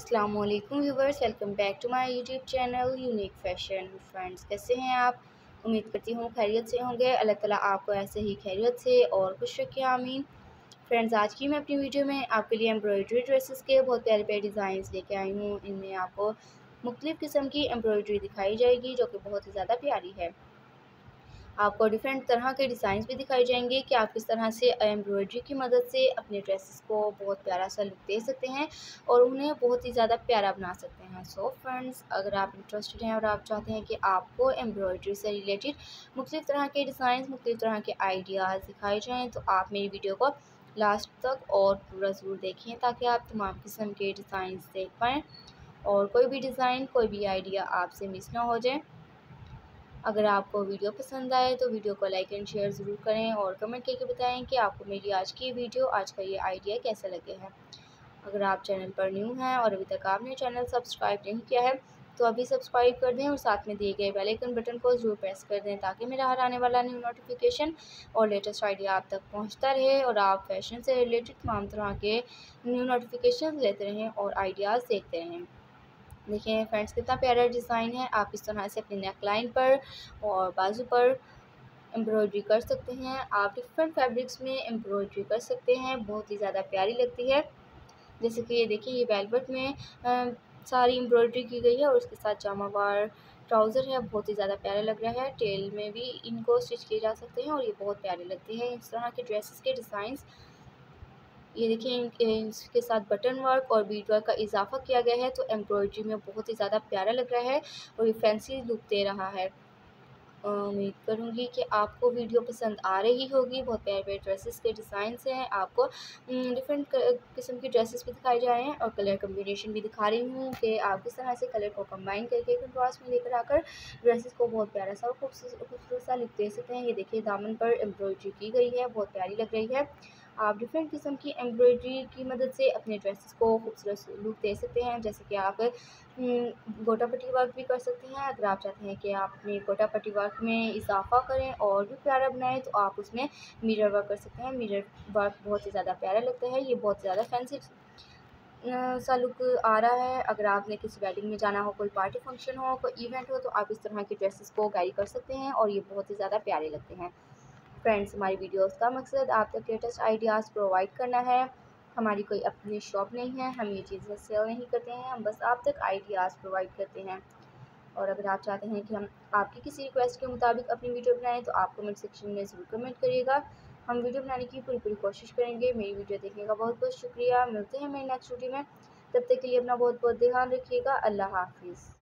अस्सलामुअलैकुम viewers, welcome back to my YouTube channel unique fashion. Friends, कैसे हैं आप? उम्मीद करती हूँ खैरियत से होंगे। अल्लाह ताला आपको ऐसे ही खैरियत से और खुश रखे, आमीन। फ्रेंड्स, आज की मैं अपनी वीडियो में आपके लिए एम्ब्रॉयडरी ड्रेसेस के बहुत प्यारे प्यारे डिज़ाइंस लेके आई हूँ। इनमें आपको मुख्तलिफ़ किस्म की एम्ब्रॉयडरी दिखाई जाएगी जो कि बहुत ही ज़्यादा प्यारी है। आपको डिफरेंट तरह के डिज़ाइंस भी दिखाई जाएंगे कि आप किस तरह से एम्ब्रॉयडरी की मदद से अपने ड्रेसेस को बहुत प्यारा सा लुक दे सकते हैं और उन्हें बहुत ही ज़्यादा प्यारा बना सकते हैं। सो फ्रेंड्स, अगर आप इंटरेस्टेड हैं और आप चाहते हैं कि आपको एम्ब्रॉयडरी से रिलेटेड मुख्तलिफ़ तरह के डिज़ाइंस, मुख्तलिफ़ तरह के आइडियाज़ दिखाए जाएँ, तो आप मेरी वीडियो को लास्ट तक और पूरा ज़रूर देखें ताकि आप तमाम किस्म के डिज़ाइंस देख पाएँ और कोई भी डिज़ाइन, कोई भी आइडिया आपसे मिस ना हो जाए। अगर आपको वीडियो पसंद आए तो वीडियो को लाइक एंड शेयर ज़रूर करें और कमेंट करके बताएं कि आपको मेरी आज की वीडियो, आज का ये आइडिया कैसा लगे है। अगर आप चैनल पर न्यू हैं और अभी तक आपने चैनल सब्सक्राइब नहीं किया है तो अभी सब्सक्राइब कर दें और साथ में दिए गए बेल आइकन बटन को ज़रूर प्रेस कर दें ताकि मेरा हर आने वाला न्यू नोटिफिकेशन और लेटेस्ट आइडिया आप तक पहुंचता रहे और आप फैशन से रिलेटेड तमाम तरह के न्यू नोटिफिकेशन लेते रहें और आइडियाज़ देखते रहें। देखिए फ्रेंड्स, कितना प्यारा डिज़ाइन है। आप इस तरह से अपनी नेक लाइन पर और बाजू पर एम्ब्रॉयडरी कर सकते हैं। आप डिफरेंट फैब्रिक्स में एम्ब्रॉयडरी कर सकते हैं, बहुत ही ज़्यादा प्यारी लगती है। जैसे कि ये देखिए, ये वेलवेट में सारी एम्ब्रॉयडरी की गई है और उसके साथ जामावार ट्राउज़र है, बहुत ही ज़्यादा प्यारा लग रहा है। टेल में भी इनको स्टिच किए जा सकते हैं और ये बहुत प्यारे लगते हैं। इस तरह के ड्रेसेस के डिज़ाइंस, ये देखिए इसके साथ बटन वर्क और बीड वर्क का इजाफा किया गया है तो एम्ब्रॉयडरी में बहुत ही ज़्यादा प्यारा लग रहा है और ये फैंसी लुक दे रहा है। उम्मीद करूँगी कि आपको वीडियो पसंद आ रही होगी। बहुत प्यारे प्यारे ड्रेसेस के डिज़ाइंस हैं। आपको डिफरेंट किस्म की ड्रेसेस भी दिखाई जा रहे हैं और कलर कम्बिनेशन भी दिखा रही हूँ कि आप किस तरह से कलर को कंबाइन करके कंट्रास्ट में लेकर आकर ड्रेसेस को बहुत प्यारा सा और खूबसूरत सा लुक दे सकते हैं। ये देखिए, दामन पर एम्ब्रॉयडरी की गई है, बहुत प्यारी लग रही है। आप डिफरेंट किस्म की एम्ब्रॉयडरी की मदद से अपने ड्रेसेस को खूबसूरत लुक दे सकते हैं। जैसे कि आप गोटा पट्टी वर्क भी कर सकते हैं। अगर आप चाहते हैं कि आप अपने गोटा पट्टी वर्क में इजाफा करें और भी प्यारा बनाएं तो आप उसमें मिरर वर्क कर सकते हैं। मिरर वर्क बहुत ही ज़्यादा प्यारा लगता है। ये बहुत ज़्यादा फैंसी सा लुक आ रहा है। अगर आपने किसी वेडिंग में जाना हो, कोई पार्टी फंक्शन हो, कोई इवेंट हो, तो आप इस तरह की ड्रेसेस को कैरी कर सकते हैं और ये बहुत ही ज़्यादा प्यारे लगते हैं। फ्रेंड्स, हमारी वीडियोस का मकसद आप तक लेटेस्ट आइडियाज़ प्रोवाइड करना है। हमारी कोई अपनी शॉप नहीं है, हम ये चीज़ें सेल नहीं करते हैं, हम बस आप तक आइडियाज़ प्रोवाइड करते हैं। और अगर आप चाहते हैं कि हम आपकी किसी रिक्वेस्ट के मुताबिक अपनी वीडियो बनाएं तो आप कमेंट सेक्शन में ज़रूर कमेंट करिएगा। हम वीडियो बनाने की पूरी पूरी कोशिश करेंगे। मेरी वीडियो देखने का बहुत बहुत शुक्रिया। मिलते हैं मेरी नेक्स्ट वीडियो में, तब तक के लिए अपना बहुत बहुत ध्यान रखिएगा। अल्लाह हाफिज़।